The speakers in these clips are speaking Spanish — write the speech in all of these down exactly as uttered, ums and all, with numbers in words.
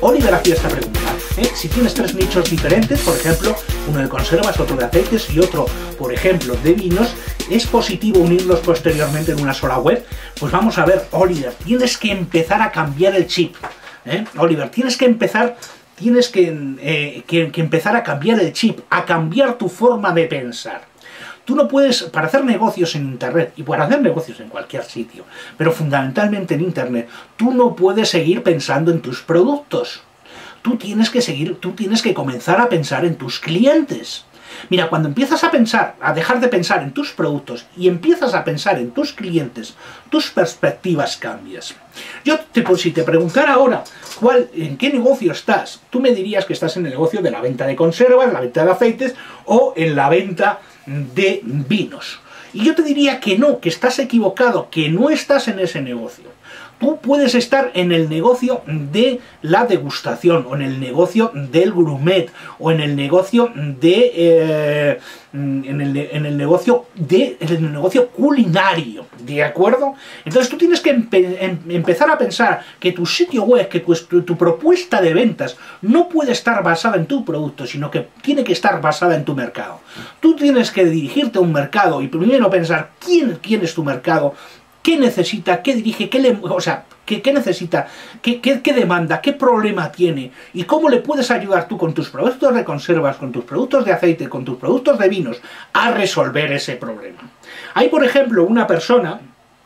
Oliver hacía esta pregunta, ¿eh? Si tienes tres nichos diferentes, por ejemplo, uno de conservas, otro de aceites y otro, por ejemplo, de vinos, ¿es positivo unirlos posteriormente en una sola web? Pues vamos a ver, Oliver, tienes que empezar a cambiar el chip, ¿eh? Oliver, tienes que empezar... Tienes que, eh, que, que empezar a cambiar el chip, a cambiar tu forma de pensar. Tú no puedes, para hacer negocios en Internet, y para hacer negocios en cualquier sitio, pero fundamentalmente en Internet, tú no puedes seguir pensando en tus productos. Tú tienes que seguir, tú tienes que comenzar a pensar en tus clientes. Mira, cuando empiezas a pensar, a dejar de pensar en tus productos y empiezas a pensar en tus clientes, tus perspectivas cambias. Yo, te, pues, si te preguntara ahora cuál, en qué negocio estás, tú me dirías que estás en el negocio de la venta de conservas, la venta de aceites o en la venta de vinos. Y yo te diría que no, que estás equivocado, que no estás en ese negocio. Tú puedes estar en el negocio de la degustación, o en el negocio del gourmet, o en el negocio de eh, en, el, en el negocio de en el negocio culinario, ¿de acuerdo? Entonces tú tienes que empe em empezar a pensar que tu sitio web, que tu, tu, tu propuesta de ventas no puede estar basada en tu producto, sino que tiene que estar basada en tu mercado. Tú tienes que dirigirte a un mercado y primero pensar quién, quién es tu mercado, qué necesita, qué dirige, qué le, o sea, qué, qué necesita, qué, qué, qué demanda, qué problema tiene y cómo le puedes ayudar tú con tus productos de conservas, con tus productos de aceite, con tus productos de vinos a resolver ese problema. Hay, por ejemplo, una persona,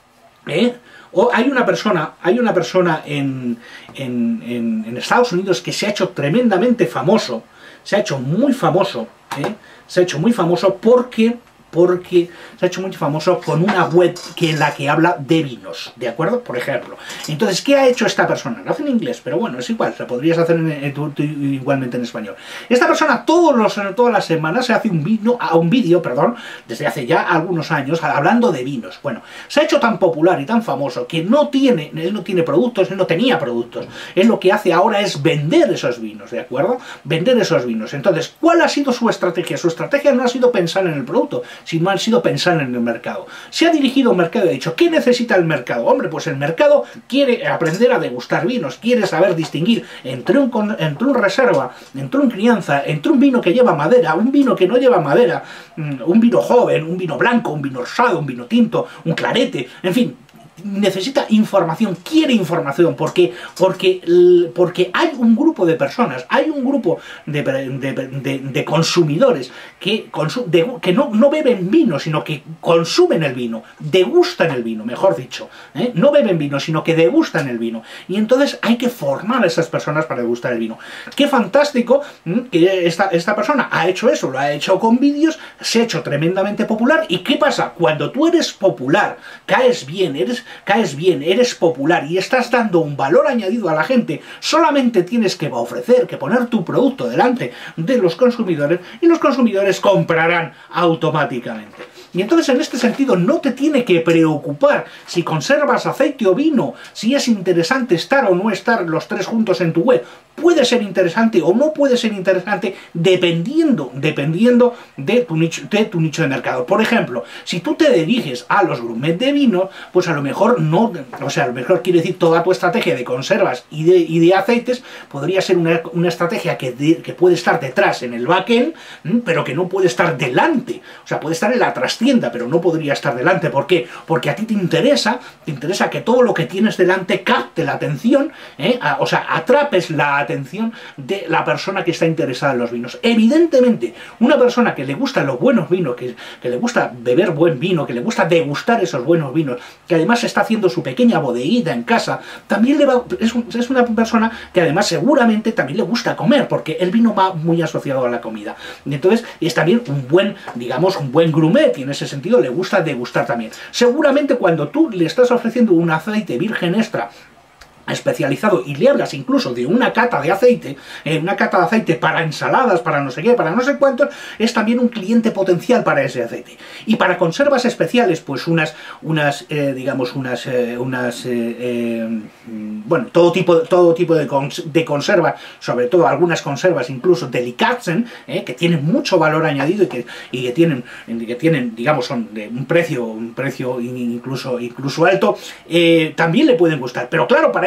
¿eh? O hay una persona, hay una persona en, en, en, en Estados Unidos que se ha hecho tremendamente famoso, se ha hecho muy famoso, ¿eh? se ha hecho muy famoso porque... porque se ha hecho muy famoso con una web que en la que habla de vinos, ¿de acuerdo? Por ejemplo. Entonces, ¿qué ha hecho esta persona? Lo hace en inglés, pero bueno, es igual, lo podrías hacer en, en, en, igualmente en español. Esta persona todos los, todas las semanas se hace un vídeo, un vídeo, perdón, desde hace ya algunos años, hablando de vinos. Bueno, se ha hecho tan popular y tan famoso que no tiene, él no tiene productos, él no tenía productos. Él lo que hace ahora es vender esos vinos, ¿de acuerdo? Vender esos vinos. Entonces, ¿cuál ha sido su estrategia? Su estrategia no ha sido pensar en el producto, sino han sido pensar en el mercado. Se ha dirigido a un mercado y ha dicho, ¿qué necesita el mercado? Hombre, pues el mercado quiere aprender a degustar vinos, quiere saber distinguir entre un, entre un reserva, entre un crianza, entre un vino que lleva madera, un vino que no lleva madera, un vino joven, un vino blanco, un vino rosado, un vino tinto, un clarete, en fin. Necesita información, quiere información, porque, porque, porque hay un grupo de personas, hay un grupo de, de, de, de consumidores que, consu de, que no, no beben vino, sino que consumen el vino, degustan el vino, mejor dicho, ¿eh? No beben vino, sino que degustan el vino, y entonces hay que formar a esas personas para degustar el vino. ¡Qué fantástico! ¿eh? Que esta, esta persona ha hecho eso, lo ha hecho con vídeos, se ha hecho tremendamente popular, ¿y qué pasa? Cuando tú eres popular, caes bien, eres caes bien, eres popular y estás dando un valor añadido a la gente, solamente tienes que ofrecer, que poner tu producto delante de los consumidores y los consumidores comprarán automáticamente. Y entonces en este sentido no te tiene que preocupar si conservas aceite o vino, si es interesante estar o no estar los tres juntos en tu web. Puede ser interesante o no puede ser interesante dependiendo, dependiendo de tu nicho, de tu nicho de mercado. Por ejemplo, si tú te diriges a los gourmet de vino, pues a lo mejor no, o sea, a lo mejor quiere decir toda tu estrategia de conservas y de, y de aceites podría ser una, una estrategia que, de, que puede estar detrás en el backend, pero que no puede estar delante. O sea, puede estar en la trastienda, pero no podría estar delante. ¿Por qué? Porque a ti te interesa, te interesa que todo lo que tienes delante capte la atención, ¿eh? a, o sea, atrapes la atención de la persona que está interesada en los vinos. Evidentemente, una persona que le gustan los buenos vinos, que, que le gusta beber buen vino, que le gusta degustar esos buenos vinos, que además está haciendo su pequeña bodeguita en casa, también le va, es, un, es una persona que además seguramente también le gusta comer, porque el vino va muy asociado a la comida. Y entonces es también un buen, digamos, un buen gourmet, y en ese sentido le gusta degustar también. Seguramente cuando tú le estás ofreciendo un aceite virgen extra especializado y le hablas incluso de una cata de aceite, eh, una cata de aceite para ensaladas, para no sé qué, para no sé cuántos, es también un cliente potencial para ese aceite. Y para conservas especiales, pues unas, unas eh, digamos, unas, eh, unas eh, eh, bueno, todo tipo, todo tipo de, cons de conservas, sobre todo algunas conservas incluso delicatessen, eh, que tienen mucho valor añadido y que, y que tienen, que tienen, digamos, son de un precio, un precio incluso, incluso alto, eh, también le pueden gustar. Pero claro, para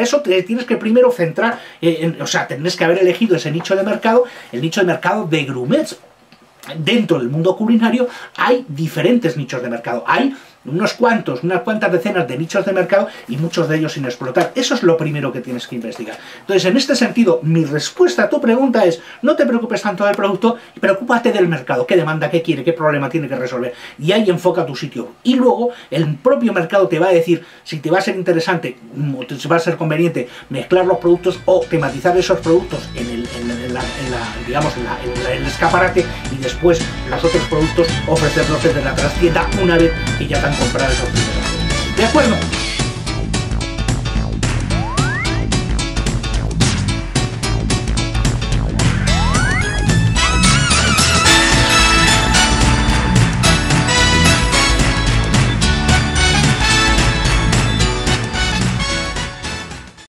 eso te tienes que primero centrar, eh, en, o sea, tienes que haber elegido ese nicho de mercado, el nicho de mercado de grumets. Dentro del mundo culinario hay diferentes nichos de mercado, hay unos cuantos, unas cuantas decenas de nichos de mercado y muchos de ellos sin explotar. Eso es lo primero que tienes que investigar. Entonces, en este sentido, mi respuesta a tu pregunta es: no te preocupes tanto del producto, preocúpate del mercado, qué demanda, qué quiere, qué problema tiene que resolver, y ahí enfoca tu sitio. Y luego, el propio mercado te va a decir si te va a ser interesante, si va a ser conveniente mezclar los productos o tematizar esos productos en el, en la, en la, en la digamos, en, la, en, la, en el escaparate, y después los otros productos ofrecerlos desde la trastienda una vez que ya te han comprado esos primeros. ¿De acuerdo?